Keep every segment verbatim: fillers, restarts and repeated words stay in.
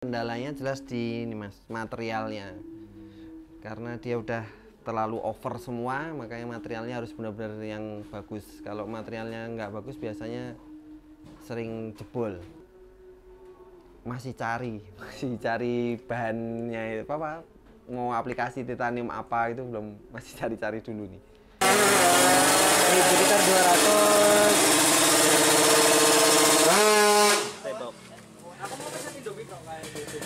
Kendalanya jelas di ini mas, materialnya. Karena dia udah terlalu over semua, makanya materialnya harus benar-benar yang bagus. Kalau materialnya nggak bagus biasanya sering jebol. Masih cari, masih cari bahannya apa, apa mau aplikasi titanium apa itu belum, masih cari-cari dulu nih. Ini sekitar dua ratus tembok. Aku mau pesen Indomie kok kayak gitu.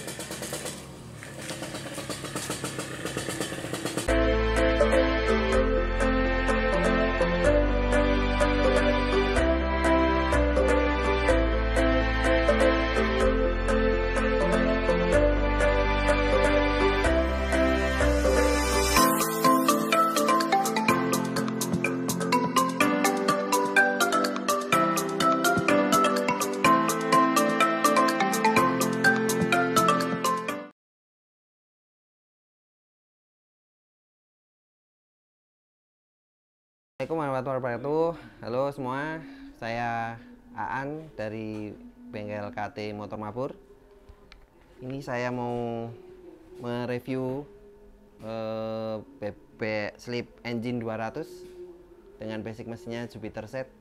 Assalamualaikum warahmatullahi wabarakatuh. Halo semua, saya Aan dari bengkel K T Motor Mabur. Ini saya mau mereview eh, bebek slip engine dua ratus dengan basic mesinnya Jupiter Set,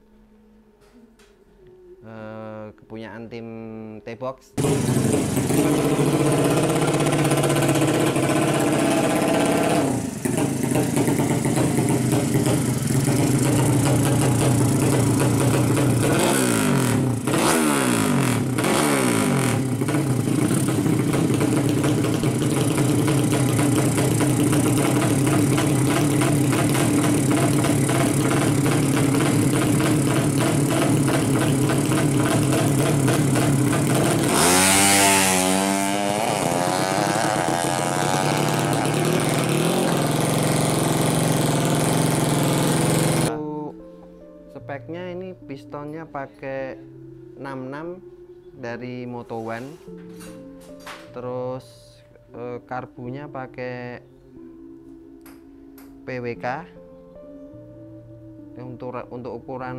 eh, kepunyaan tim T-Box. Speknya ini pistonnya pakai enam puluh enam dari Moto One, terus e, karbunya pakai P W K. Untuk untuk ukuran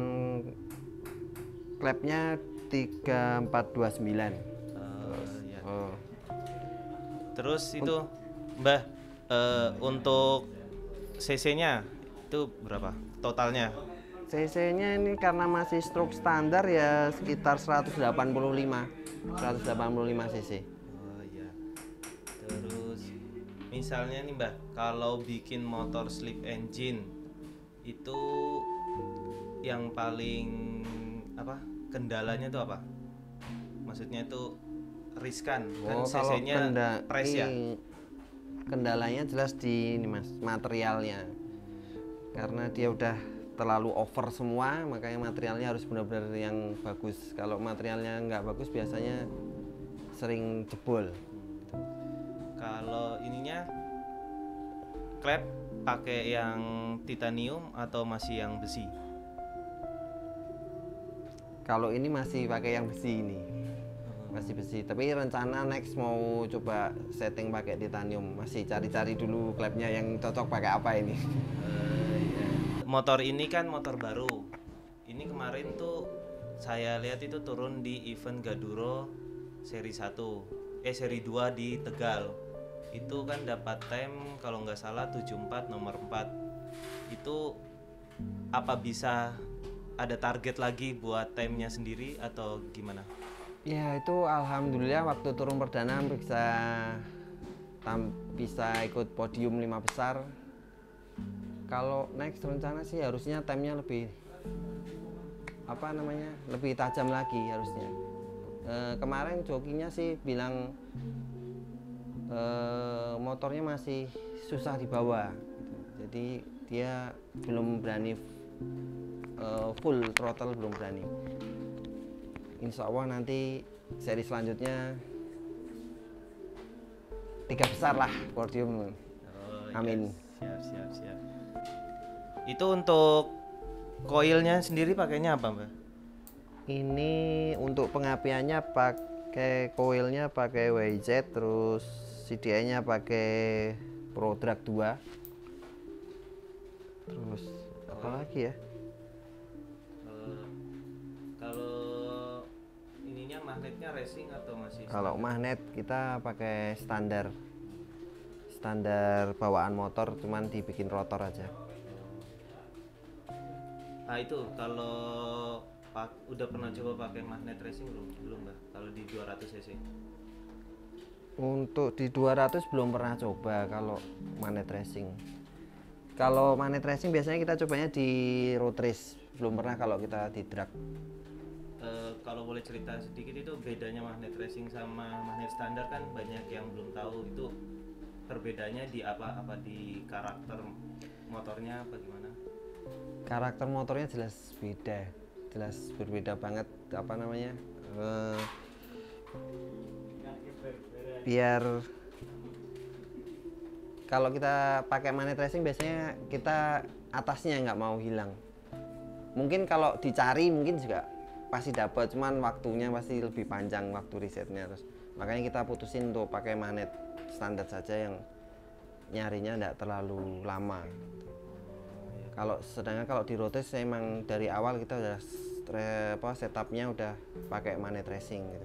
klepnya tiga empat dua sembilan. Uh, ya. Oh. Terus itu Mbah, uh, untuk cc-nya itu berapa totalnya? cc-nya ini karena masih stroke standar ya sekitar seratus delapan puluh lima cc. Oh iya. Terus misalnya nih Mbah, kalau bikin motor slip engine itu yang paling apa? Kendalanya itu apa? Maksudnya itu riskan kan, Oh, cc-nya kenda press ya. Kendalanya jelas di ini mas, materialnya. Karena dia udah terlalu over semua, makanya materialnya harus benar-benar yang bagus. Kalau materialnya nggak bagus biasanya sering jebol. Kalau ininya klep pakai yang titanium atau masih yang besi? Kalau ini masih pakai yang besi ini, masih besi. Tapi rencana next mau coba setting pakai titanium. Masih cari-cari dulu klepnya yang cocok pakai apa ini. Motor ini kan motor baru. Ini kemarin tuh saya lihat itu turun di event Gaduro seri satu, eh seri dua di Tegal. Itu kan dapat time kalau nggak salah tujuh puluh empat nomor empat. Itu apa bisa ada target lagi buat time-nya sendiri atau gimana? Ya itu alhamdulillah waktu turun perdana bisa tam, bisa ikut podium lima besar. Kalau next rencana sih harusnya time-nya lebih apa namanya lebih tajam lagi harusnya. E, kemarin jokinya sih bilang e, motornya masih susah dibawa, jadi dia belum berani e, full throttle, belum berani. Insya Allah nanti seri selanjutnya tiga besar lah podium. Oh, amin. Ya, siap siap siap. Itu untuk koilnya sendiri pakainya apa Mbak? Ini untuk pengapiannya pakai koilnya pakai W Z, terus C D I-nya pakai Pro Drag dua. Terus apa lagi ya? Uh, kalau ininya magnetnya racing atau masih Kalau standar? magnet kita pakai standar standar bawaan motor, cuman dibikin rotor aja. Nah itu kalau pak, udah pernah coba pakai magnet racing belum? Belum Mbak, kalau di dua ratus cc. Untuk di dua ratus belum pernah coba kalau magnet racing. Kalau magnet racing biasanya kita cobanya di road race, belum pernah kalau kita di drag. Eh, kalau boleh cerita sedikit itu bedanya magnet racing sama magnet standar kan banyak yang belum tahu itu perbedaannya di apa apa di karakter motornya apa gimana? Karakter motornya jelas beda, jelas berbeda banget. Apa namanya? Eh, biar kalau kita pakai magnet racing biasanya kita atasnya nggak mau hilang. Mungkin kalau dicari mungkin juga pasti dapat, cuman waktunya pasti lebih panjang waktu risetnya. Terus makanya kita putusin untuk pakai magnet standar saja yang nyarinya tidak terlalu lama. Kalau sedangkan kalau di road race emang dari awal kita udah stre- apa setupnya udah pakai magnet racing gitu.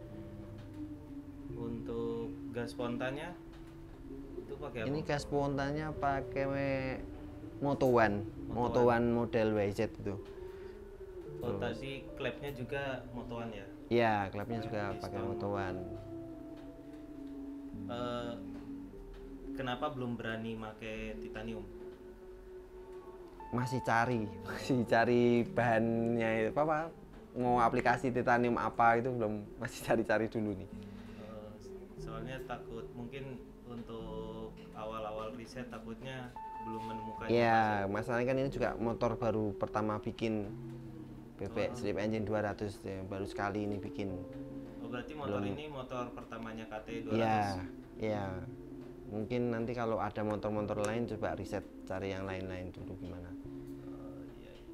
Untuk gas spontannya itu pakai apa? Ini gas spontannya pakai Moto One, Moto Moto One model W Z itu. Oh, tadi klepnya juga motoan ya? Iya, klepnya juga Piston. pakai Moto One. Eh, kenapa belum berani pakai titanium? Masih cari, masih cari bahannya apa, apa mau aplikasi titanium apa itu belum, masih cari-cari dulu nih. Eh, soalnya takut mungkin untuk awal-awal riset takutnya belum menemukan. Iya, masalahnya kan ini juga motor baru pertama bikin B B Oh. Slip Engine dua ratus ya, baru sekali ini bikin. Oh, berarti motor Belum. ini motor pertamanya K T dua ratus. Iya, iya. Mungkin nanti kalau ada motor-motor lain coba riset cari yang lain-lain dulu gimana. Oh, iya, iya.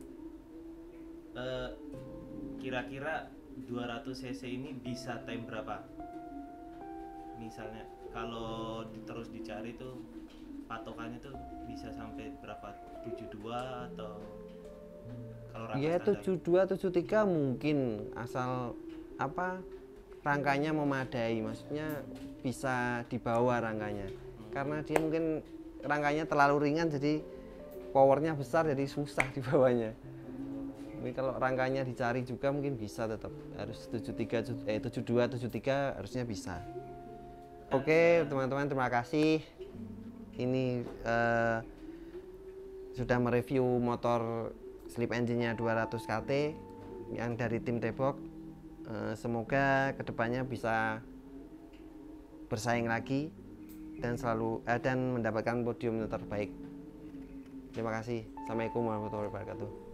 Eh, kira-kira dua ratus cc ini bisa time berapa? Misalnya kalau di- terus dicari tuh patokannya tuh bisa sampai berapa? tujuh puluh dua atau kalau rangka Ya standar? tujuh dua tujuh tiga mungkin, asal apa rangkanya memadai, maksudnya bisa dibawa rangkanya. Karena dia mungkin rangkanya terlalu ringan jadi powernya besar jadi susah dibawanya. Tapi kalau rangkanya dicari juga mungkin bisa, tetap harus tujuh tiga eh tujuh dua tujuh tiga harusnya bisa. Oke, teman-teman, terima kasih. Ini eh, sudah mereview motor Slip Engine-nya dua ratus K T yang dari tim T-Box. Eh, semoga kedepannya bisa bersaing lagi dan selalu eh, dan mendapatkan podium terbaik. Terima kasih. Assalamualaikum warahmatullahi wabarakatuh.